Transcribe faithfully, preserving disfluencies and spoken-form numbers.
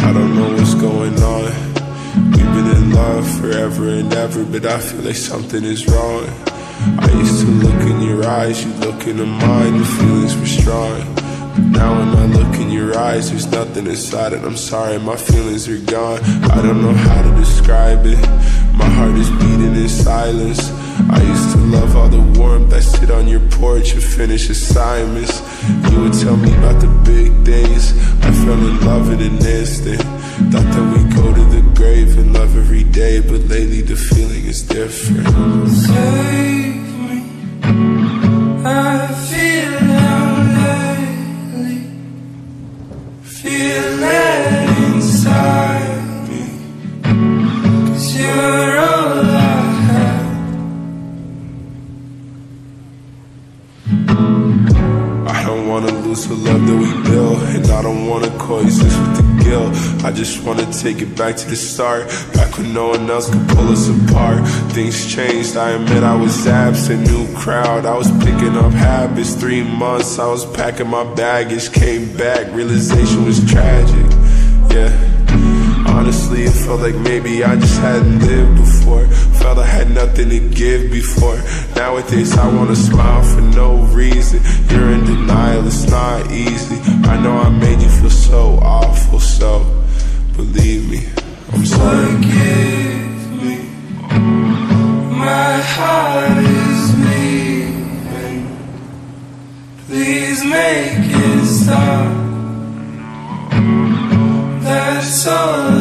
I don't know what's going on. We've been in love forever and ever, but I feel like something is wrong. I used to look in your eyes, you look into mine, the feelings were strong. But now when I look in your eyes, there's nothing inside it. I'm sorry, my feelings are gone. I don't know how to describe it. My heart is beating in silence. I used to love all the warmth. I sit on your porch and finish assignments. You would tell me about the big things. I fell in love in an instant. Thought that we'd go to the grave and love every day, but lately the feeling is different. Save me, I feel lately, feel it inside me, 'cause you're all I have. I don't wanna lose the love that we built, and I don't wanna coexist with the guilt. I just wanna take it back to the start, back when no one else could pull us apart. Things changed, I admit I was absent, new crowd, I was picking up habits. Three months, I was packing my baggage, came back, realization was tragic, yeah. Honestly, it felt like maybe I just hadn't lived before. Felt I had nothing to give before. Nowadays I wanna smile for no reason. You're in denial, it's not easy. I know I made you feel so awful, so believe me, I'm sorry. Forgive me, my heart is bleeding. Please make it stop. That's all